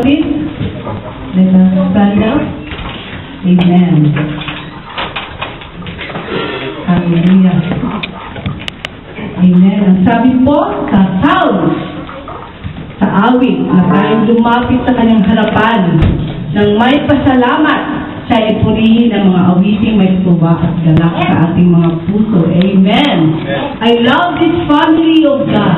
Please, let us stand up. Amen. Hallelujah. Amen. Ang sabi po sa Psalms, sa awit na tayong lumapit sa kanyang harapan ng may pasalamat, siya ay purihin ng mga awiting may tuwa at galak sa ating mga puso. Amen. I love this family of God.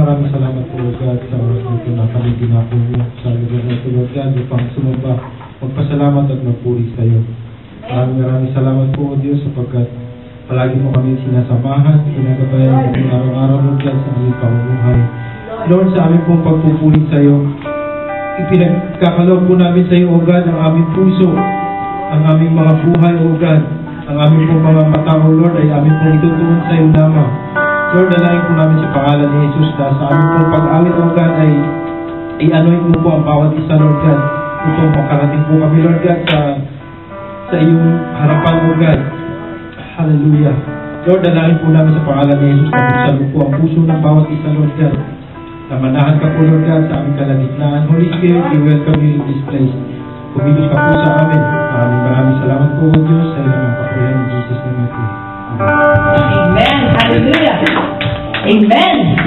maraming salamat po, Lord God, sa oras nito na kami ginapon niyo sa lugar na ito, Lord God, upang sumamba, magpasalamat at magpuri sa iyo. Maraming salamat po, O Diyos, sapagkat palagi mo kami sinasamahan, pinagabayan ng araw-araw, Lord God, sa aming pamumuhay. Lord, sa aming pong pagpupuri sa iyo, ipinagkakaloob po namin sa iyo, O God, ang aming puso, ang aming mga buhay, O God, ang aming pong mga mata, O Lord, ay aming pong itutuon sa iyo lamang. Lord, dalangin po namin sa pangalan ni Jesus na sa aming pong pag-awit, O God, ay i-anoint mo po ang bawat isa, Lord God, upang makarating po kami, Lord God, sa iyong harapan, O God. Hallelujah. Lord, dalangin po namin sa pangalan ni Jesus na buksan mo po ang puso ng bawat isa, Lord God. Namanahan ka po, Lord God, sa aming kalagitnaan. Holy Spirit, we welcome you in this place. Kumilos ka po sa amin. Maraming salamat po, O Diyos, sa ilang mga kapurihan in Jesus' name. Amen. Hallelujah. Amen.